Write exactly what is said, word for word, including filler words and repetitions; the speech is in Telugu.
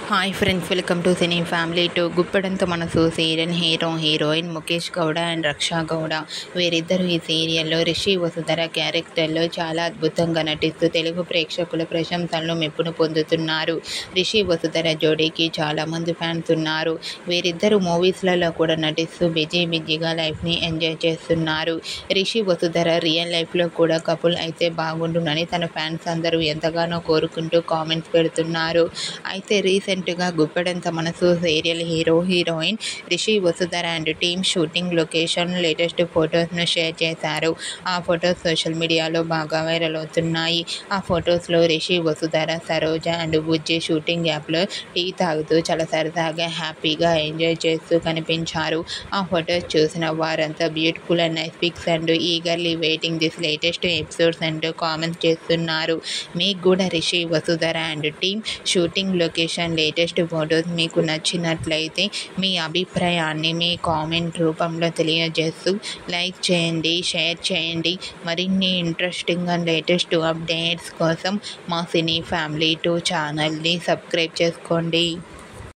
Hi friends, welcome to cine family two Guppedantha Manasu serial hero heroine Mukesh Gowda and Raksha Gowda. వీరిద్దరూ ఈ సీరియల్లో రిషి వసుధర క్యారెక్టర్లో చాలా అద్భుతంగా నటిస్తూ తెలుగు ప్రేక్షకుల ప్రశంసలను మెప్పును పొందుతున్నారు. రిషి వసుధర జోడీకి చాలామంది ఫ్యాన్స్ ఉన్నారు. వీరిద్దరూ మూవీస్లలో కూడా నటిస్తూ బిజీ బిజీగా లైఫ్ని ఎంజాయ్ చేస్తున్నారు. రిషి వసుధర రియల్ లైఫ్లో కూడా కపుల్ అయితే బాగుండునని తన ఫ్యాన్స్ అందరూ ఎంతగానో కోరుకుంటూ కామెంట్స్ పెడుతున్నారు. అయితే రీసెంట్ గా Guppedantha Manasu serial hero heroine Rishi Vasudhara and team shooting location latest photos ను షేర్ చేశారు. ఆ ఫొటోస్ సోషల్ మీడియాలో బాగా వైరల్ అవుతున్నాయి. ఆ ఫొటోస్ లో రిషి వసుధర, సరోజ అండ్ బుజ్జి షూటింగ్ యాప్ లో టీ తాగుతూ చాలా సరదాగా హ్యాపీగా ఎంజాయ్ చేస్తూ కనిపించారు. ఆ ఫొటోస్ చూసిన వారంతా beautiful and nice pics and eagerly waiting this latest episodes and comments చేస్తున్నారు. మీకు కూడా Rishi Vasudhara and team shooting location latest photos మీకు నచ్చినట్లయితే మీ అభిప్రాయాన్ని మీ కామెంట్ రూపంలో తెలియజేస్తూ లైక్ చేయండి, షేర్ చేయండి. మరిన్ని ఇంట్రెస్టింగ్ అండ్ లేటెస్ట్ అప్డేట్స్ కోసం మా సినీ ఫ్యామిలీ టూ ఛానల్ని సబ్స్క్రైబ్ చేసుకోండి.